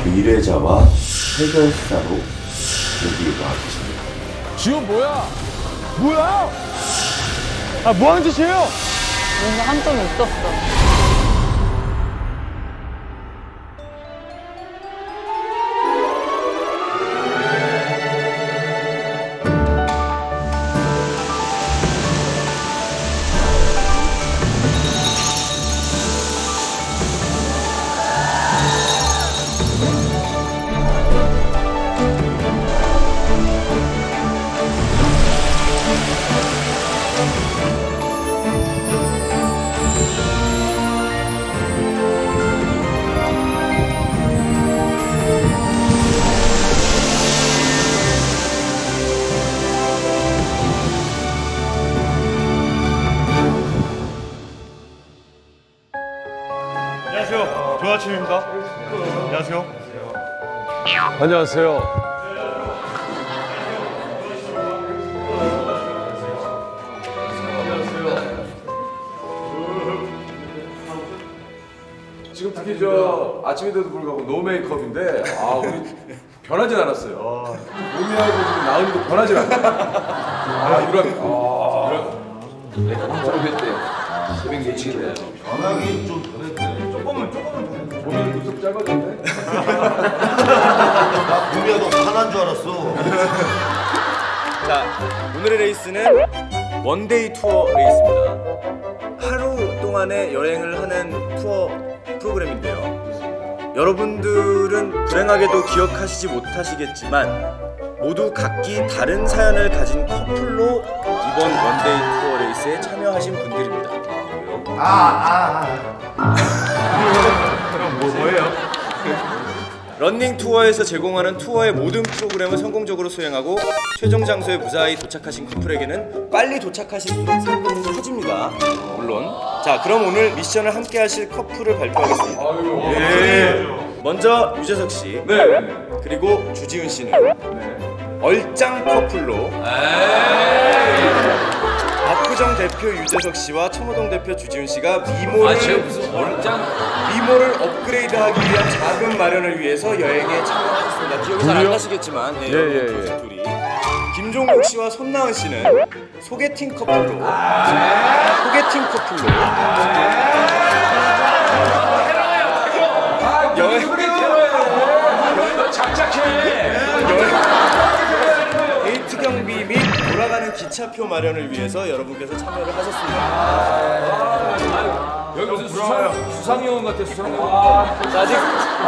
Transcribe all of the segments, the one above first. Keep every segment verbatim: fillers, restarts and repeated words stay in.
미래자와 해결사로 여기 와 계십니다. 지금 뭐야? 뭐야? 아, 뭐 하는 짓이에요? 뭔가 한 점 있었어. 안녕하세요. 좋은 아침입니다. 안녕하세요. 안녕하세요. 지금 특히 저 아침인데도 불구하고 노 메이크업인데 아 우리 변하진 않았어요. 우미하고 지금 나은이도 변하진 않아요. 아 유람이. 아 유람이. 몇 대? 새벽 네 시인데. 변하기 좀 변했네. 조금은 조금은 몸이 무척 짧아졌네. 나 보미야 너 화난 줄 알았어. 자, 오늘의 레이스는 원데이 투어 레이스입니다. 하루 동안의 여행을 하는 투어 프로그램인데요. 여러분들은 불행하게도 기억하시지 못하시겠지만 모두 각기 다른 사연을 가진 커플로 이번 원데이 투어 레이스에 참여하신 분들입니다. 아, 아, 뭐, 뭐예요? 런닝 투어에서 제공하는 투어의 모든 프로그램을 성공적으로 수행하고 최종 장소에 무사히 도착하신 커플에게는 빨리 도착하실수록 상금은 커집니다. 물론. 자, 그럼 오늘 미션을 함께 하실 커플을 발표하겠습니다. 예. 먼저 유재석 씨. 네. 그리고 주지훈 씨는 네. 얼짱 커플로 박구정 대표 유재석 씨와 청호동 대표 주지훈 씨가 미모를 아, 무슨 얼짱? 미모를 업그레이드하기 위한 자금 마련을 위해서 여행에 참여하셨습니다. 기억이 잘 안 나시겠지만, 네, 예, 예, 예. 둘이. 김종국 씨와 손나은 씨는 소개팅 커플로, 소개팅 커플로 여행 데이트 경비 및 돌아가는 기차표 마련을 위해서 여러분께서 참여를 하셨습니다. 여기 무슨 수상, 수상요원 같아, 수상요원. 자, 아직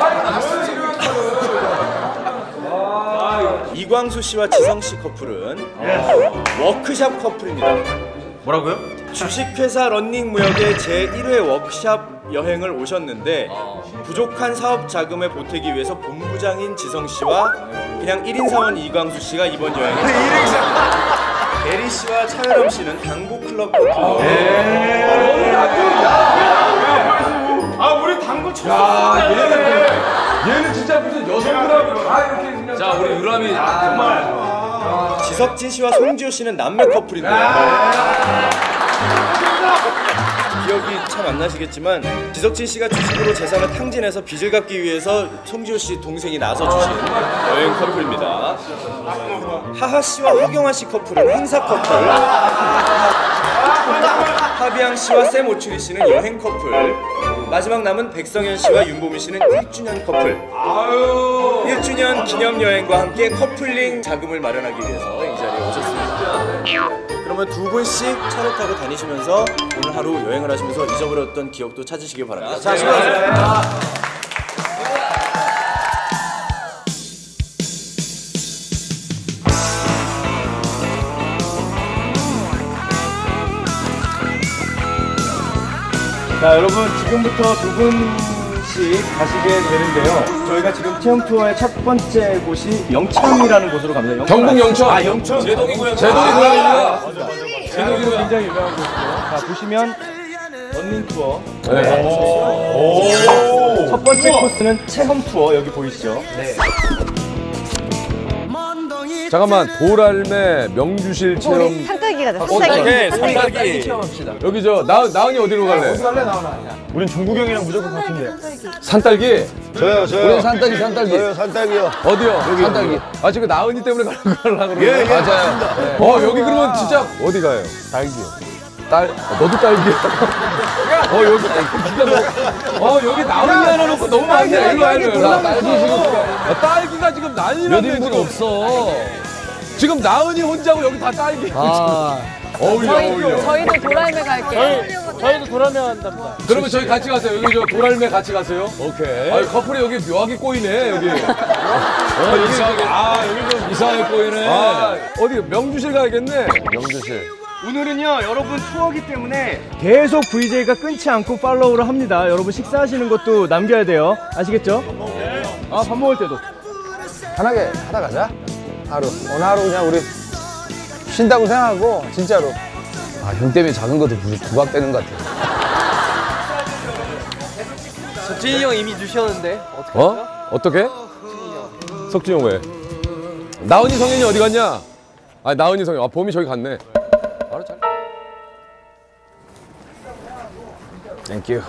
이광수 씨와 지성 씨 커플은 워크샵 커플입니다. 뭐라고요? 주식회사 런닝무역의 제일 회 워크샵 여행을 오셨는데 부족한 사업 자금을 보태기 위해서 본부장인 지성 씨와 그냥 일 인 사원 이광수 씨가 이번 여행에 대리 씨와 차여람 씨는 당구 클럽 커플로. 아 우리 당구 쳤어. 얘는 얘는 진짜 무슨 여성들하고 다 이렇게 그냥. 자, 우리 유람이 정말. 지석진 씨와 송지효 씨는 남매 커플인데요. 기억이 참 안 나시겠지만 지석진 씨가 주식으로 재산을 탕진해서 빚을 갚기 위해서 송지효 씨 동생이 나서 주신 여행 커플입니다. 하하 씨와 허경환 씨 커플은 행사 커플. 하비앙 씨와 샘 오추리 씨는 여행 커플. 마지막 남은 백성현 씨와 윤보미 씨는 일 주년 커플. 일 주년 기념 여행과 함께 커플링 자금을 마련하기 위해서 이 자리에 오셨습니다. 그러면 두 분씩 차를 타고 다니시면서 오늘 하루 여행을 하시면서 잊어버렸던 기억도 찾으시길 바랍니다. 자, 수고하셨습니다. 자, 여러분 지금부터 두 분씩 가시게 되는데요. 저희가 지금 체험 투어의 첫 번째 곳이 영천이라는 곳으로 갑니다. 영천 경북 영천. 아, 영천. 제동이 고향. 제동이 고향입니다. 제동이로 굉장히 유명한 곳이고요. 자, 보시면 런닝 투어. 네. 오. 첫 번째 코스는 체험 투어 여기 보이시죠? 네. 잠깐만 도랄매 명주실 체험. 산딸기 가자. 네, 산딸기. 산딸기. 여기 저 나, 나은이 어디로 갈래? 우린 종국이 형이랑 무조건 같은데. 산딸기? 저요 저요. 우리 산딸기 산딸기 저요 산딸기요. 어디요? 산딸기. 아 지금 나은이 때문에 가려고 그러는 예, 예, 거야? 맞아요. 어 여기 그러면 진짜 어디 가요? 딸기요. 딸 아, 너도 딸기야? 어 여기 진짜 너, 어 여기 나은이 하나 놓고 너무 많이 해. 일로 와 일로 와. 딸기 지금 아, 딸기가 지금 난리났네 몇 인분 지금. 없어. 지금 나은이 혼자고 여기 다 딸기. 아. 어울려 어울려. 저희, 저희도 도라이메 갈게요. 저희도 돌아면 한답니다. 그러면 저희 같이 가세요. 여기 저 도랄매 같이 가세요. 오케이. 아 커플이 여기 묘하게 꼬이네 여기. 어 여기 이상하게. 아 여기 좀 이상하게 보이네. 아 어디 명주실 가야겠네. 명주실. 오늘은요 여러분 투어기 때문에 계속 브이제이가 끊지 않고 팔로우를 합니다. 여러분 식사하시는 것도 남겨야 돼요. 아시겠죠? 아, 밥 먹을 때도. 편하게 하다 가자. 하루. 오늘 하루 그냥 우리 쉰다고 생각하고 진짜로. 아, 형 때문에 작은 것도 부- 부각되는 것 같아. 석진이 형 이미 주셨는데 어떻게 어? 어떻게? 석진이 형 왜? 나은이 성현이 어디 갔냐? 아 나은이 성현. 아 봄이 저기 갔네. 바로 잘. 땡큐.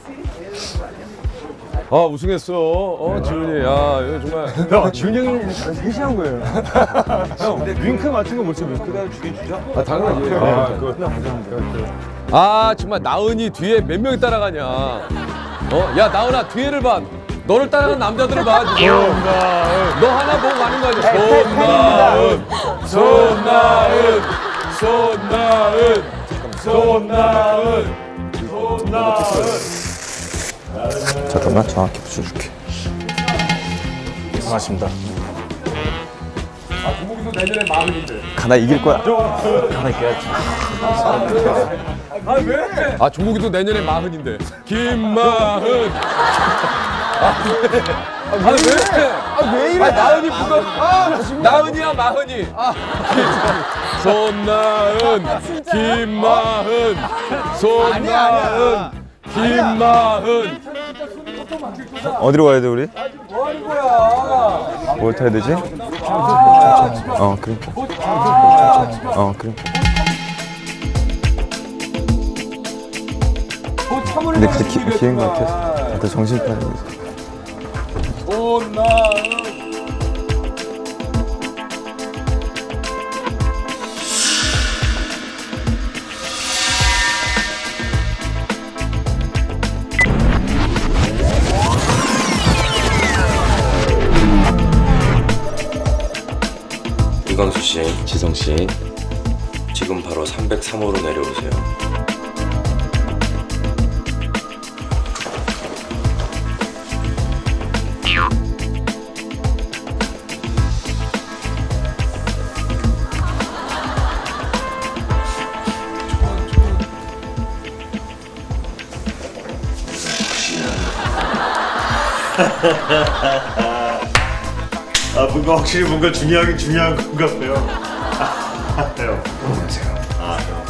아 우승했어. 어 지훈이. 야 이거 정말. 야, 지훈이 형이 셋이한 거예요. 형, 윙크 맞춘 거 뭐지? 윙크가 주긴 주죠? 아 당연하지. 아, 그, 아 정말 나은이 뒤에 몇 명이 따라가냐? 어? 야 나은아 뒤에를 봐. 너를 따라가는 남자들을 봐. 지금. 너 하나 보고 가는 거지. 손나은, 손나은, 손나은, 손나은, 손나은. 잠깐만 정확히 붙여줄게. 반갑습니다. 아 종국이도 내년에 마흔인데. 가나 이길 거야. 아 왜? 아 종국이도 내년에 마흔인데. 김마흔. 아 왜? 아 왜? 아 왜 이래? 아 나은이 부가. 아 나은이야 마흔이. 아 손나은. 김마흔. 손나은. 김마흔. 어디로 가야 돼 우리? 뭐 하는 거야? 뭘 타야 되지? 어 그럼. 어 그럼. 근데 그게 기, 기회인 것 같아. 일단 정신 차려. 손나은. 이광수 씨, 지성 씨, 지금 바로 삼백삼 호로 내려오세요. 아 뭔가 확실히 뭔가 중요하긴 중요한 것 같아요. 아, 형. 안녕하세요. 아 형.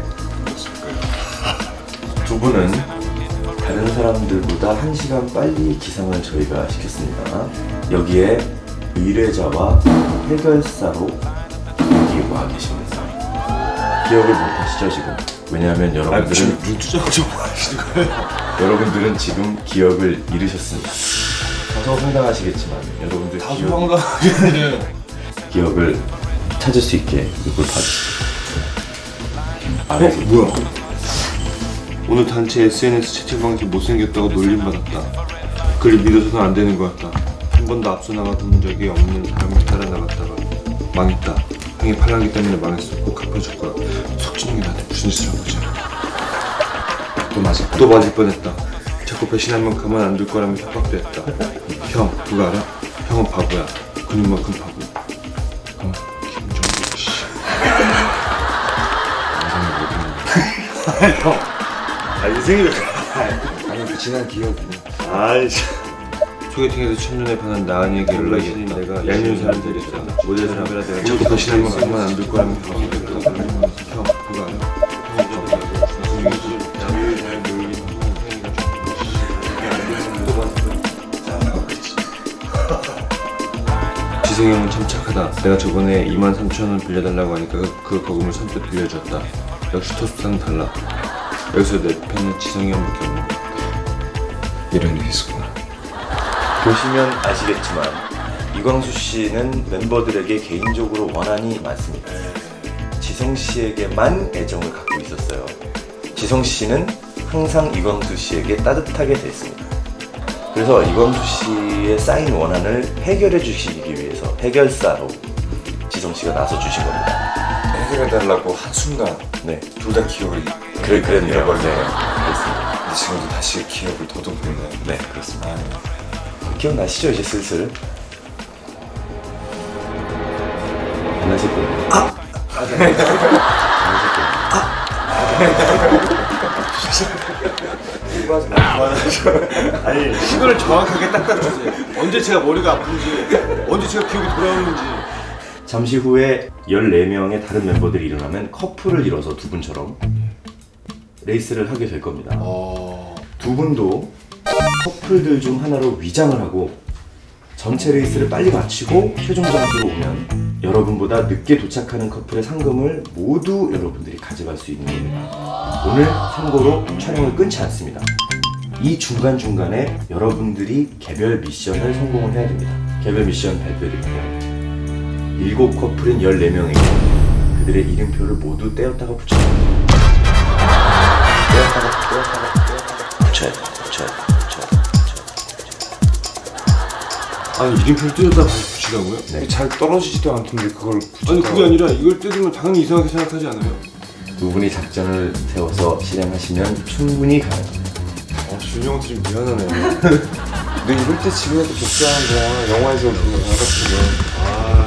두 분은 다른 사람들보다 한 시간 빨리 기상을 저희가 시켰습니다. 여기에 의뢰자와 해결사로 여기 와 계십니다. 기억을 못하시죠 지금? 왜냐하면 여러분들은 눈투자가 좀 하시는 거예요? 여러분들은 지금 기억을 잃으셨습니다. 다소 황당하시겠지만 여러분들 다소 기억, 황당하게 기억을 찾을 수 있게 이걸 봐주세요. 어? 뭐야? 오늘 단체 에스엔에스 채팅방에서 못생겼다고 놀림받았다. 그를 믿어서는 안 되는 것 같다. 한 번도 앞서 나가본 적이 없는 사람을 따라 나갔다가 망했다. 형이 팔랑기 때문에 망했어. 꼭 갚아줄 거야. 석진이 형이 나한테 무슨 짓을 한 거지? 또 맞을 또 맞을 뻔했다. 자꾸 배신하면 가만 안 둘 거라며 협박도 했다. 형, 그거 알아? 형은 바보야. 근육만큼 바보. 어, 김정국 씨. 형, 아 인생이 왜 그래? 아니 그 지난 기억이 아이씨. 소개팅에서 첫눈에 반한 나은이에게 연락이 내가 얄미운 사람들이 있잖아. 모델 사람이라 내가 자꾸 배신하면 가만 안 둘 거라며 협박도 했다. 형, 그거 알아? 형이 저보다 무슨 얘기지? 나를 잘 모르긴 형이가 좀 지성이 형은 참 착하다. 내가 저번에 이만 삼천 원 빌려달라고 하니까 그 거금을 선뜻 빌려줬다. 역시 토스트랑 달라. 여기서 내 팬은 지성이 형밖에 없는 것 같아. 이런 일이 있었구나. 보시면 아시겠지만 이광수 씨는 멤버들에게 개인적으로 원한이 많습니다. 지성 씨에게만 애정을 갖고 있었어요. 지성 씨는 항상 이광수 씨에게 따뜻하게 됐습니다. 그래서 이광수 씨의 쌓인 원한을 해결해 주시기 위해서 해결사로 지성 씨가 나서 주신 겁니다. 해결해달라고 한순간 네, 둘 다 기억을 그래 그랬네요. 잃어버리네. 그렇습니다. 근데 지금도 다시 기억을 더듬고 네, 그렇습니다. 기억나시죠 이제 슬슬? 안 하실 거예요. 아! 안 하실 거예요. 아니 시간을 정확하게 딱 따져주세요. 언제 제가 머리가 아픈지, 언제 제가 기억이 돌아오는지. 잠시 후에 열네 명의 다른 멤버들이 일어나면 커플을 이뤄서 두 분처럼 레이스를 하게 될 겁니다. 두 분도 커플들 중 하나로 위장을 하고 전체 레이스를 빨리 마치고 최종 점수로 오면 여러분보다 늦게 도착하는 커플의 상금을 모두 여러분들이 가져갈 수 있는 겁니다. 오늘 참고로 촬영을 끊지 않습니다. 이 중간중간에 여러분들이 개별 미션을 성공을 해야 됩니다. 개별 미션 발표드릴게요. 일곱 커플인 열네 명에게 그들의 이름표를 모두 떼었다가 붙여야 됩니다. 떼었다가 떼었다가 떼었다가 붙여야 돼요. 붙여야 돼요. 붙여야 돼요. 아니 이름표를 뜯었다 다시 붙이라고요? 네. 잘 떨어지지도 않던데 그걸 붙였다고. 아니 그게 아니라 이걸 뜯으면 당연히 이상하게 생각하지 않아요? 두 분이 작전을 세워서 실행하시면 충분히 가능합니다. 아 준이 형한테 좀 미안하네. 근데 이럴 때 지금이라도 복수하는 거야. 영화에서 보는 거 같은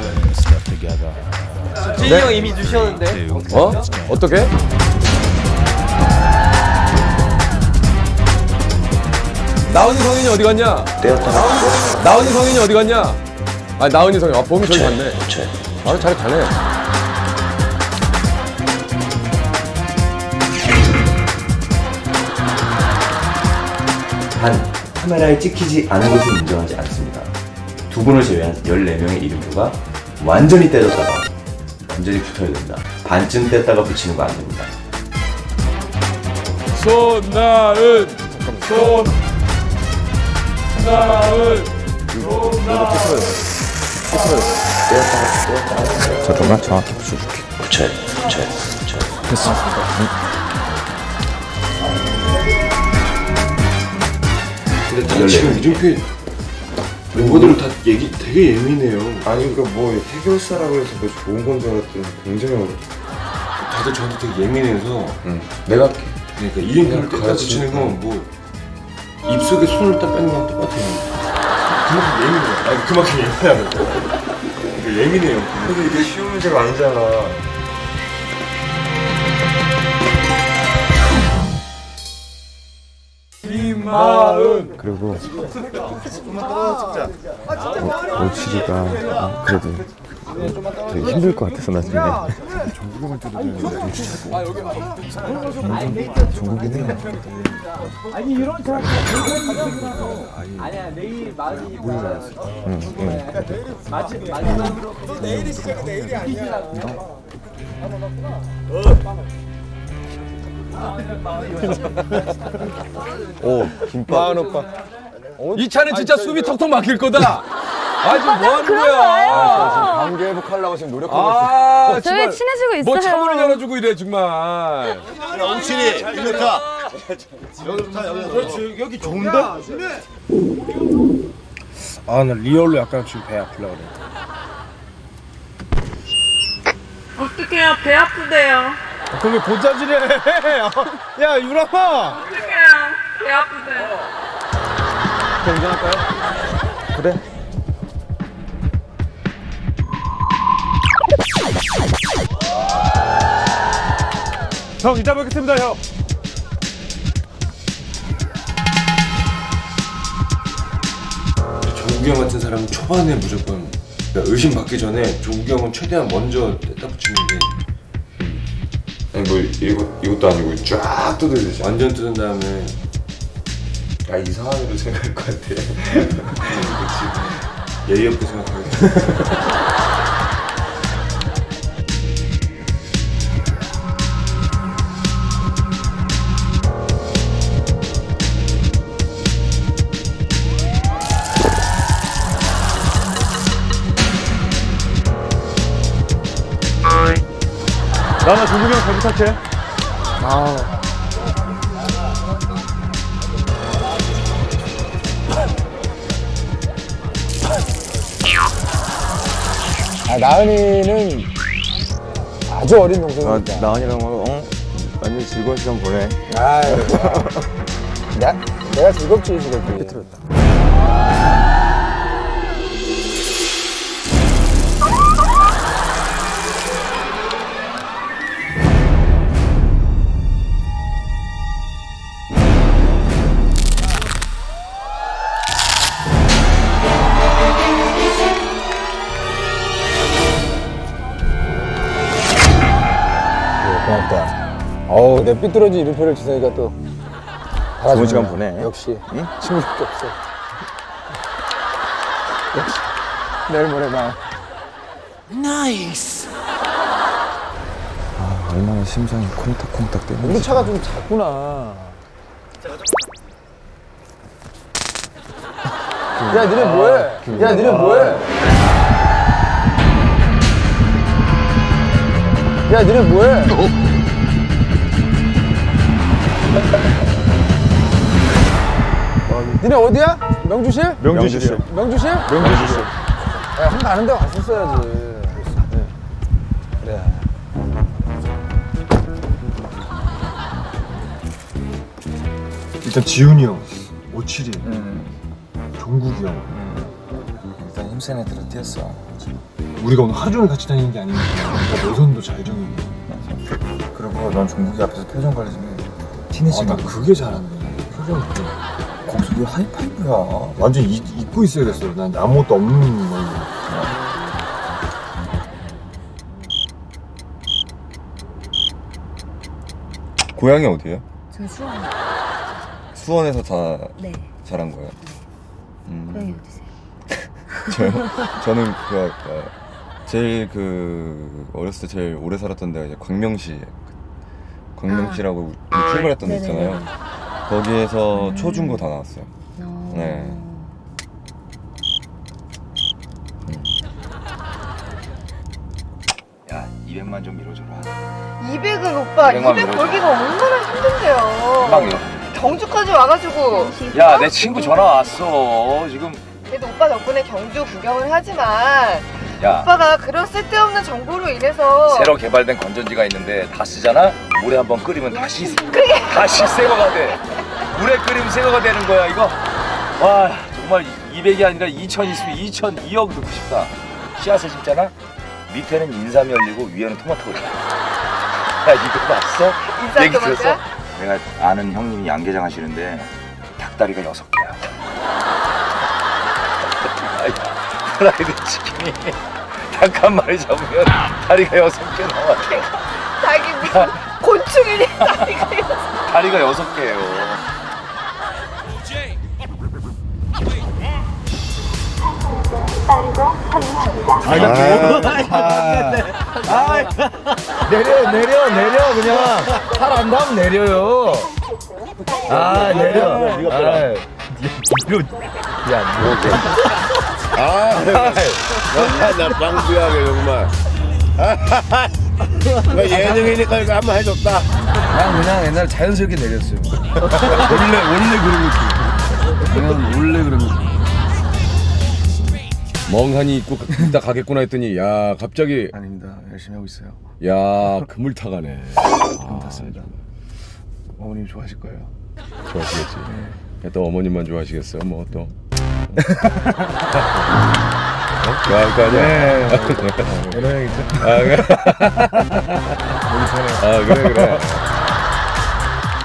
진이 형 이미 주셨는데. 어? 어떻게? 나은이 성인이 어디 갔냐? 떼었다가 나은이 성인이 어디 갔냐? 아 나은이 성인. 아 보면 저기 갔네. 붙여야 돼요. 아 잘 가네. 단, 카메라에 찍히지 않은 것은 인정하지 않습니다. 두 분을 제외한 열네 명의 이름표가 완전히 떼졌다가 완전히 붙어야 됩니다. 반쯤 뗐다가 붙이는 거 안 됩니다. 손나은 손 나은 잠깐만 정확히 붙여줄게. 붙여야 돼, 붙여야 돼, 붙여야 돼. 됐어. 근데 다 지금 이름표 멤버들은 다 얘기 되게 예민해요. 아니 그러니까 뭐 해결사라고 해서 뭐 좋은 건 줄 알았더니 굉장히 어려. 다들 저한테 되게 예민해서. 응. 내가 할게. 그러니까 이름표를 떼다 붙이는 건 뭐 입속에 손을 딱 빼는 거랑 똑같아요. 그만큼 예민해요. 아니 그만큼 예민하고. 예민해요. 근데 이게 쉬운 문제가 아니잖아. 김마은 그리고 오치기가 어, 그래도 되게 힘들 것 같아서 나중에 전국을 뜯어야 되는데 전국이 해요. 아니 이런 자 아니야 내일 많이 응, 응. 마지막으로 내일이 시작 내일이 아니야. 오 김밥 오빠. 이 차는 진짜 숨이 턱턱 막힐 거다. 아 지금 뭐 하는 거야? 아, 관계 회복하려고 지금 노력하고 있어요. 아, 저희 정말 친해지고 있어요. 뭐 차문을 열어주고 이래 정말. 웅칠이 일로 타. 여기 타 여기. 그렇지 여기 좋은데? 아, 나 리얼로 약간 지금 배 아프려고 그래. 어떡해요? 배 아프대요. 그럼 왜 고자질해? 야, 유람아! 어떡해요? 배 아프대요. 운전할까요? 그래. 형, 이따 뵙겠습니다, 형. 조국이 형 같은 사람은 초반에 무조건 그러니까 의심받기 전에 조국이 형은 최대한 먼저 떼다 붙이는데 아니 뭐 이거, 이것도 아니고 쫙 뜯어주지 완전 뜯은 다음에 아 이상한 일로 생각할 것 같아. 예의 없게 생각하겠다. 나나 종국이 형 잘 부탁해. 아우. 아, 나은이는 아주 어린 동생이니까. 나은이랑 어? 완전 즐거운 시간 보내. 아유, 나, 내가 즐겁지, 즐겁지. 비틀었다. 고맙다. 어우, 내 삐뚤어진 이름표를 주세니까 또. 좋은 시간 보내. 역시. 응? 친구밖에 없어. 역시. 내일 모레 봐. 나이스. 아, 얼마나 심장이 콩닥콩닥 뛰는지. 우리 차가 좀 작구나. 야, 니네 뭐해? 야, 니네 뭐해? 야, 니네 뭐해? 니네 어디야? 명주실? 명주실. 명주실? 명주실. 야, 한 번 아는 데 왔었어야지. 네. 그래. 일단 지훈이 형, 오칠이, 종국이 형. 일단 힘센 애들은 뛰었어. 우리가 오늘 하루 종일 같이 다니는 게 아니니까 노선도 잘 정해. 그리고 넌 종국이 앞에서 표정 관리 좀 해. 티내지 아, 나 마. 그게 잘한다. 표정. 거기서 왜 하이파이브야? 완전 잊, 잊고 있어야겠어. 난 아무것도 없는 걸로. 고향이 어디예요? 저 수원. 수원에서 다 네. 자란 거예요? 음. 고향이 어디세요? 저요? 저는 그 아까 제일 그 어렸을 때 제일 오래 살았던 데가 이제 광명시 광명시라고 아. 출발했던 데 있잖아요. 거기에서 음. 초중고 다 나왔어요. 오. 네. 음. 야, 이백만 좀 밀어줘라. 이백은 오빠 이백만 이백 밀어줘. 벌기가 얼마나 힘든데요. 금방 밀어. 경주까지 와가지고. 야, 내 친구 전화 왔어. 지금. 그래도 오빠 덕분에 경주 구경을 하지만 야, 오빠가 그런 쓸데없는 정보로 인해서 새로 개발된 건전지가 있는데 다 쓰잖아? 물에 한번 끓이면 다시 다시 새거가 돼. 물에 끓이면 새거가 되는 거야 이거. 와, 정말 이백이 아니라 이천 있으면 이천, 이억 넣고 싶다. 씨앗을 심잖아? 밑에는 인삼이 열리고 위에는 토마토가. 야, 이거 봤어? 인삼 얘기 들었어? 토마토야? 내가 아는 형님이 양계장 하시는데 닭다리가 여섯 개야. 프라이드 치킨이 닭 한 마리 잡으면 다리가 여섯 개 나와. 닭이 무슨 곤충이니 다리가 여섯 다리가 여섯 개예요. 아, 내려 내려 내려 그냥 팔 안 닿으면 내려요. 아 내려. 아, 뒤로 야 뭐게. 아, 나 방구하게 정말. 나 예능이니까 이거 한번 해줬다. 난 그냥 옛날에 자연스럽게 내렸어요. 원래 원래 그런 거지. 그냥 원래 그런 거지. 멍하니 있고 이따 가겠구나 했더니 야 갑자기 아닙니다. 열심히 하고 있어요. 야 그물 타가네. 아, 탔습니다. 어머님 좋아하실 거예요. 좋아하시겠지. 네. 또 어머님만 좋아하시겠어 뭐 또. 어? 좋아할 거 아니야? 네. 그래야겠죠. 아 그래. 아 그래 그래.